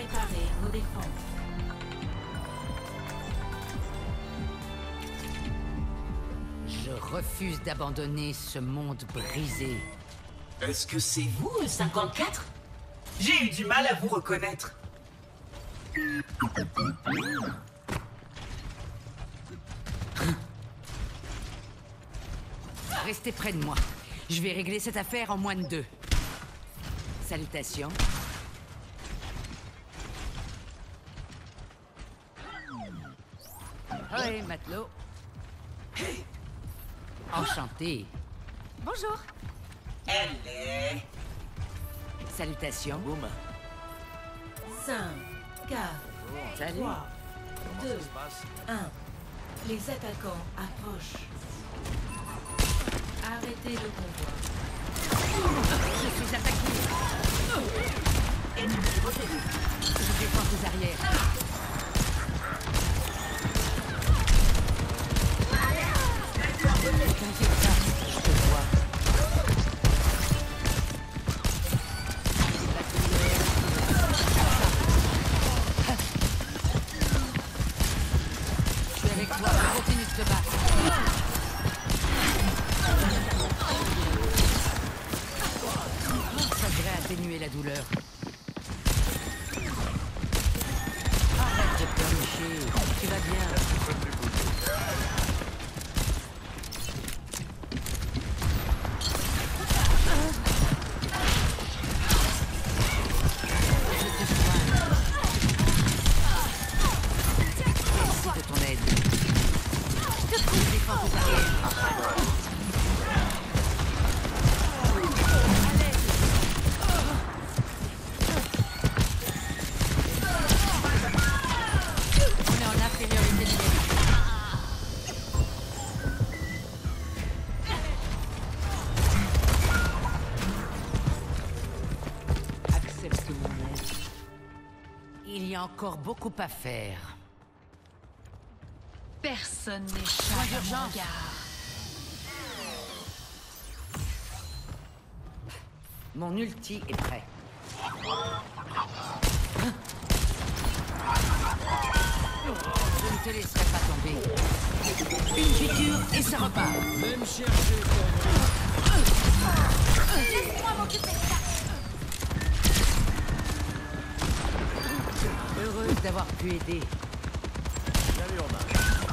Préparez vos défenses. Je refuse d'abandonner ce monde brisé. Est-ce que c'est vous, le 54? J'ai eu du mal à vous reconnaître. Restez près de moi. Je vais régler cette affaire en moins de 2. Salutations. Hey, matelot. Enchanté. Bonjour. Elle est... Salutations. Boum. 5, 4, Salut. 3, 2, Ça se passe. 1. Les attaquants approchent. Arrêtez le convoi. Je suis attaqué. Je défends tes arrières. T'inquiète pas, je te vois. Je suis avec toi, continue de te battre. Ça devrait atténuer la douleur. Arrête de pleurnicher, tu vas bien. Merci de ton aide. Je défends tes arrières. On est en infériorité numérique. Accepte mon aide. Il y a encore beaucoup à faire. Personne n'échappe Point à mon d'urgence. regard. Mon ulti est prêt. Je ne te laisserai pas tomber. Une piqûre et ça repart. Même chercher Laisse-moi m'occuper de ça. Heureuse d'avoir pu aider. Salut Romain.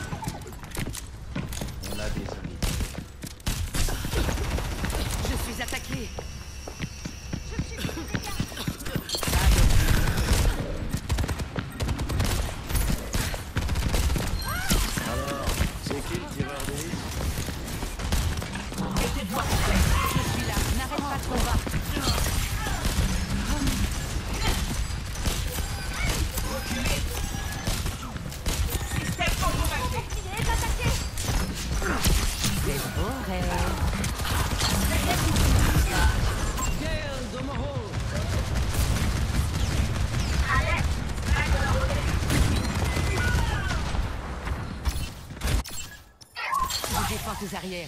On a des amis. Je suis attaqué. Alors, c'est qui le tireur d'élite? Je suis là. N'arrête pas de combattre. Système automatique. C'est beau rêve. Je défends tes arrières.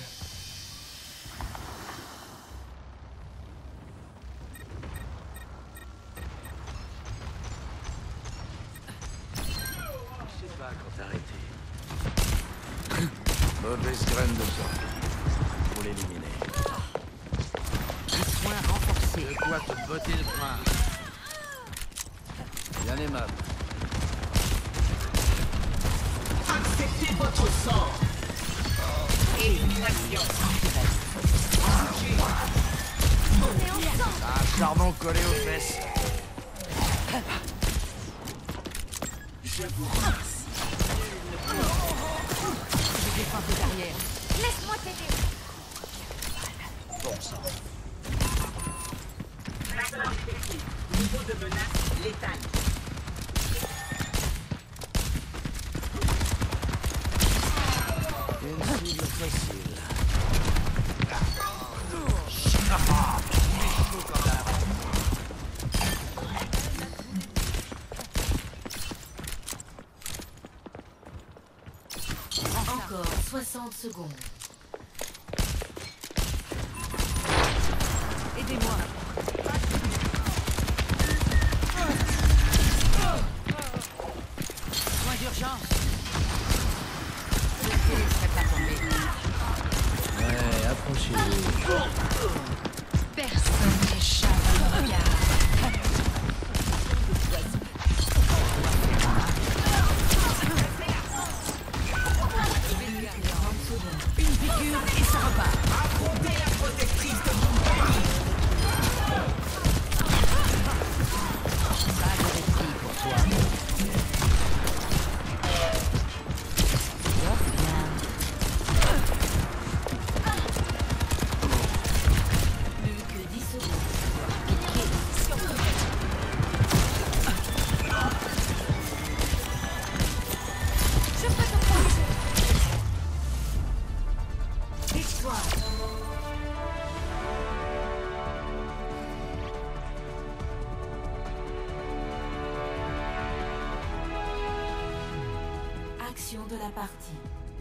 Je sais pas quand t'arrêter. Mauvaise graine de sang. Faut l'éliminer. Soin renforcé. De quoi te botter le frein. Bien aimable. Acceptez votre sort. Élimination. Un charbon collé aux fesses. Je vous remercie. Je défends tes arrières. Laisse-moi t'aider. Bon sang. Traitement détecté. Niveau de menace létale. Une cible facile. Encore 60 secondes. Aidez-moi. action de la partie.